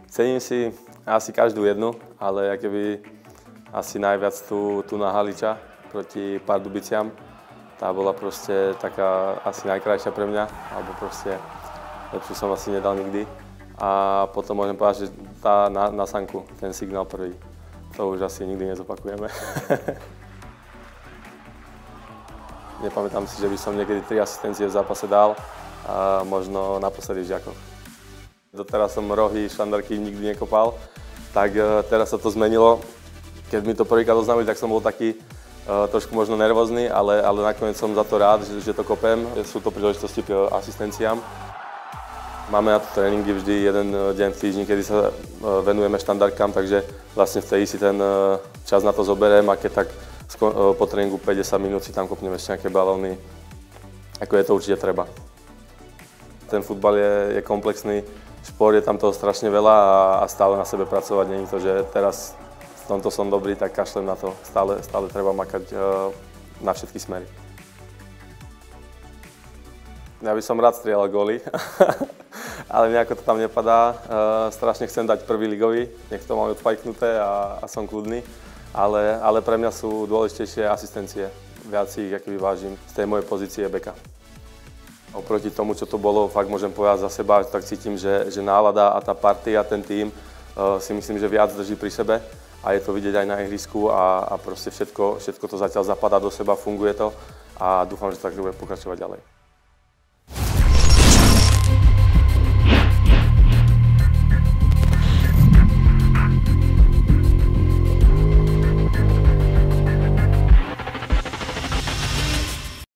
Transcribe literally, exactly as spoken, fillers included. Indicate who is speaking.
Speaker 1: Cením si asi každú jednu, ale keby asi najviac tu, tu na Haliča proti Pardubiciam. Tá bola proste taká asi najkrajšia pre mňa, alebo proste lepšiu som asi nedal nikdy. A potom môžem povedať, že tá na, na Sanku, ten signál prvý, to už asi nikdy nezopakujeme. Nepamätám si, že by som niekedy tri asistencie v zápase dal, a možno naposledy v Žiakoch. Doteraz som rohy, štandardky nikdy nekopal, tak teraz sa to zmenilo. Keď mi to prvýkrát oznámili, tak som bol taký uh, trošku možno nervózny, ale, ale nakoniec som za to rád, že, že to kopem. Sú to príležitosti k asistenciám. Máme na to tréningy vždy jeden deň v týždni, kedy sa uh, venujeme štandardkám, takže vlastne vtedy si ten uh, čas na to zoberiem a keď tak uh, po tréningu päť desať minút si tam kopneme ešte nejaké balóny, ako je to určite treba. Ten futbal je, je komplexný. Šport, je tam toho strašne veľa a, a stále na sebe pracovať. Nie je to, že teraz v tomto som dobrý, tak kašlem na to. Stále, stále treba makať uh, na všetky smery. Ja by som rád strieľal góly, ale nejako to tam nepadá. Uh, strašne chcem dať prvý ligový, nech to mám odfajknuté a, a som kľudný. Ale, ale pre mňa sú dôležitejšie asistencie. Viac ich aký vážim z tej mojej pozície beka. Oproti tomu, čo to bolo, fakt môžem povedať za seba, tak cítim, že, že nálada a tá partia, ten tím uh, si myslím, že viac drží pri sebe a je to vidieť aj na ihrisku a, a proste všetko, všetko to zatiaľ zapadá do seba, funguje to a dúfam, že to tak bude pokračovať ďalej.